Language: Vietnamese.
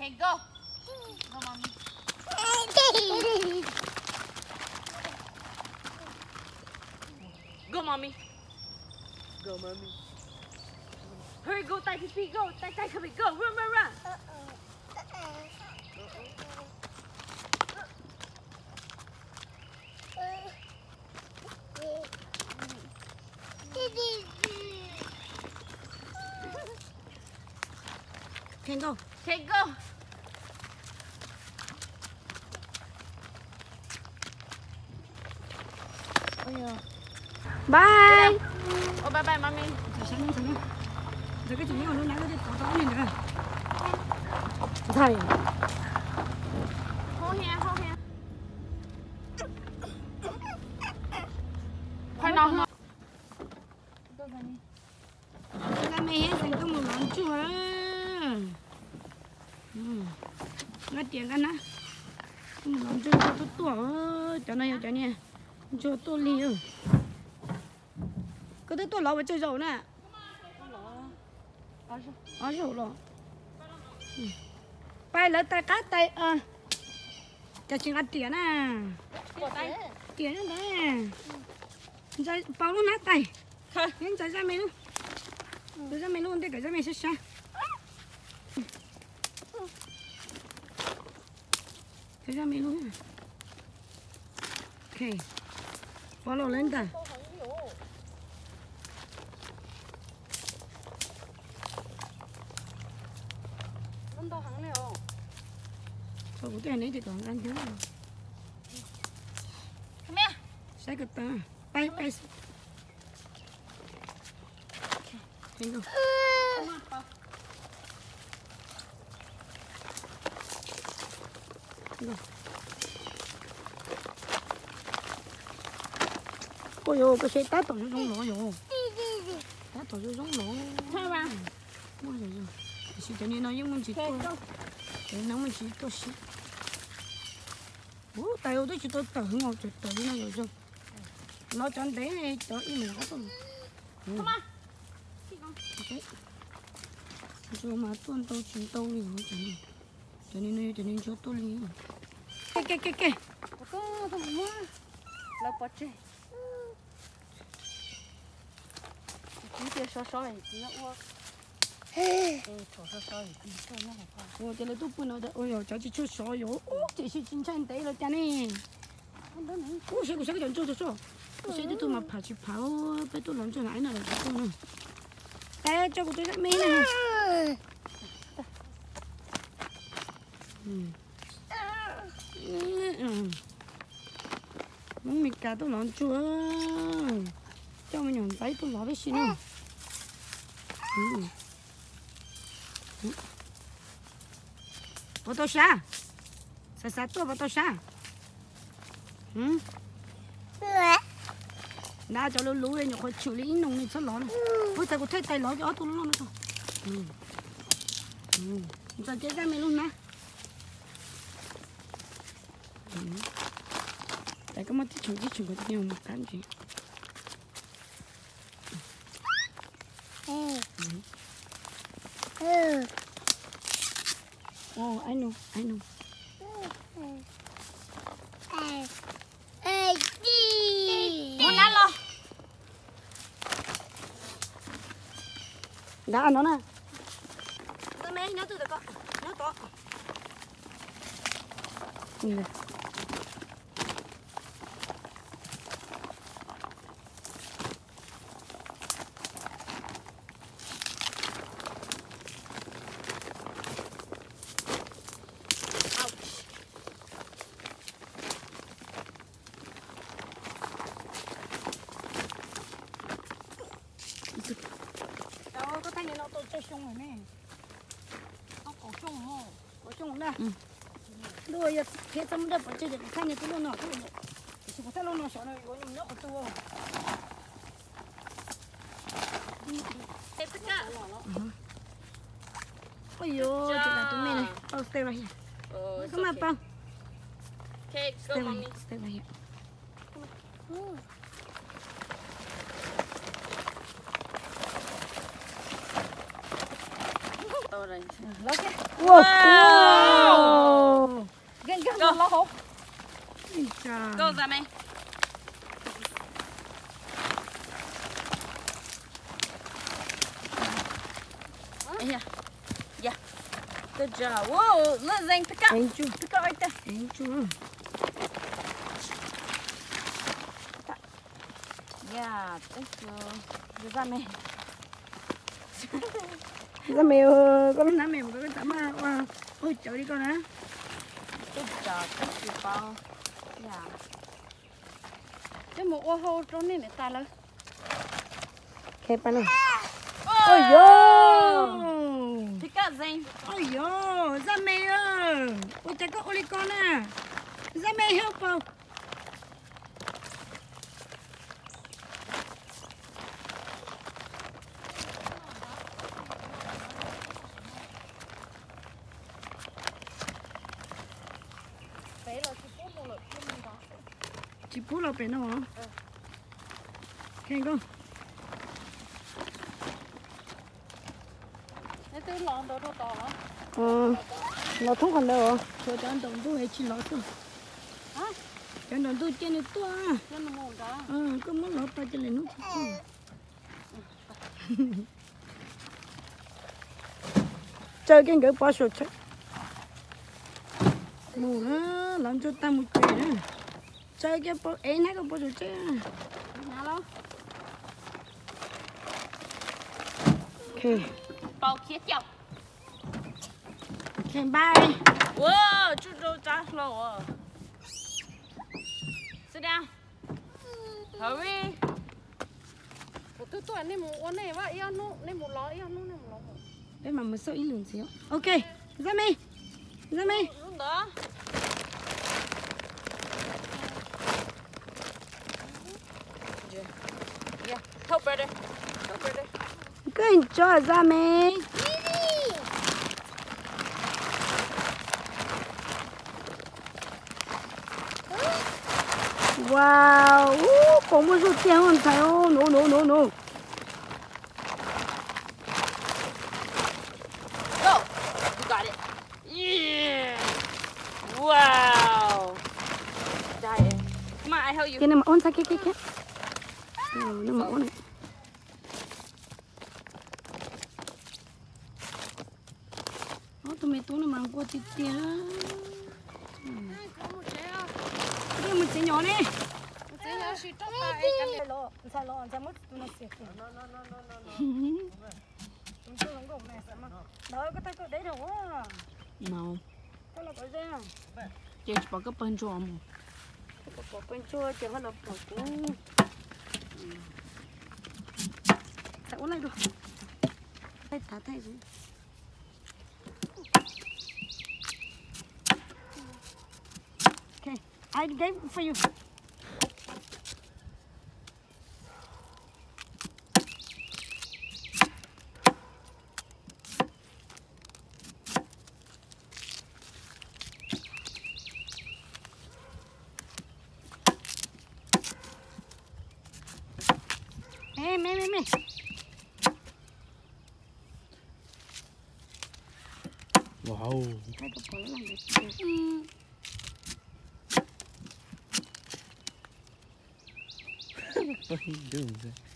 Okay, go. Go, mommy. Go, mommy. Go, mommy. Hurry, go, Tai Pee, go. Tai, come here, go. Run, run, run. Can go. Okay, go. Bye. Oh, bye bye, mommy. Giờ cái chuyện này nó nãy nó tỏ tỏ lên nữa. Thầy. Hold here, hold here. Phải nào nào. Cái mẹ hết thành có một lon chua. Nó tiền ăn á. Một lon chua cho tôi cho này cho tôi liều. Cái đấy tôi lẩu vào chơi dầu nè. Ở dầu rồi. Bay lấy tay cát tay cho chị ăn tiền à. Tiền nữa đấy. Rồi bao luôn nát tay. Nên chạy ra mày luôn. Chạy ra mày luôn để cả ra mày sẽ sao. Chạy ra mày luôn. Ok. Follow lên ta. Sao cái này thì toàn ăn chứ. Come here. Sai cái ta. Bay. Can go. Come on, Papa. Go. Ôi dồi, cái xe tát tổ vô trong lỗ rồi. Tát tổ vô trong lỗ. Thôi mà. Ôi dồi ôi. Chỉ cho nên nó giống mình chỉ tôi. Để nó mình chỉ tôi xí. Ủa, tại ôi tôi chỉ tôi tờ ngọt cho tờ đi nó rồi chứ. Nó cho anh té này, cho im mình có tôi. Come on. Ok. Rồi mà tôi chỉ tôi liền cho nên cho tôi liền. Kê. Có thằng mua. Lâu bớt chứ. Chỉ tiêu so thì nó quá. Ôi, cái này tôi bún nó ôi giời, cháu chỉ cho sò yếu. Chỉ là chính chân đấy rồi cha nè. Ôi, cái chuyện cho. Cái tôi mà phải bé tôi làm cho lại nào là tôi nữa. Đây cho tôi cái mì này. Muốn mì cá tôi làm chua. Cho mình nhổn giấy tôi làm với xin nữa. Bố tôi xa. Xa tôi bố tôi xa. Đã cho nó lú lên khỏi chịu lý nông này sao ló này. Bố ta có thấy tay ló cho tôi luôn rồi. Giờ chơi ra mày luôn nè. Tại có mất cái chuồng có nhiều một cái gì. Oh, I know. Muốn ăn lo. Đã ăn nó nè. Tôi mấy nhớ tôi được con. Nhớ to. Nhìn này. Đâu có thấy nó tôi chơi xong rồi nè. Nó cổ chung không? Cổ chung nè. Đôi giờ thế xong đập vào chơi được cái này tôi luôn nọ tôi. Chỉ có thấy luôn nọ sợ này có nhầm nhóc của tôi. Ê, tất cả. Ôi dồi, chị là tụi mình này. Oh, stay right here. Come on, Paul. Okay, go, mommy. Stay right here. Rồi. Wow. hổ. Chà. Go ra mày. Yeah. Yeah. Good job. Whoa, look, Zane, pick up. Anh chưa. Pick up right there. Anh chưa. Yeah, thank you. Go ra mày. Ra mèo, con nó mèo có cái tấm à. Ôi trời đi con hả? Good job. Thank you, Paul. Yeah. Cái một ô hô trong này ta lên. Kẹp anh ơi. Ôi Oh! dô. Pick up, Zane. Ôi dô, ra mèo. Ôi trời có ô con à. Ra mèo help không? Chị phú là bé nào hả? Khen con. Cái túi lon đó to hả? Nó không còn đâu hả? Thôi cho anh đồng tôi chỉ lót thôi. Hả? Cho anh đồng tôi trên này to. Nó ngon đó. Có muốn lót to cho lên nút. Chơi cái người bỏ sụt chết. Mù đó, làm cho ta một chuyện nữa. Chơi cái bỏ, ấy nó có bỏ sụt chết. Nào đâu? Ok. Bao kia chọc. Ok, bye. Wow, chú đâu trả lâu. Sit down. Hurry. Tôi nên một này và yêu nó nên một lọ yêu nó nên một lọ. Để mà mình sợ ý lượng xíu. Ok, ra mi. Ra mi. Lúc đó. Yeah, help brother. Help brother. Cứ cho ra mi. Wow, có một số tiền hơn thầy ô, no. Go. You got it. Yeah. Wow. Diet. Come on, I help you. Cái này mà ôn sao cái. Nó mà ôn này. Tụi mày nó mang qua tít tía. Cái một chế nhỏ này. Thế nó chỉ trong tay cái này lo, sai mất nó xịt. No. Chúng tôi không có này mà. Đó có thấy có đấy đâu á. Nào. Có là cái gì à? Chị bỏ cái bên chua mà. Có bên chua chỉ là bỏ cũng. Tại uống lại được. Thay thả thay rồi. Okay, I gave for you. Me. Wow. Thay cái bỏ làm được. What are you doing?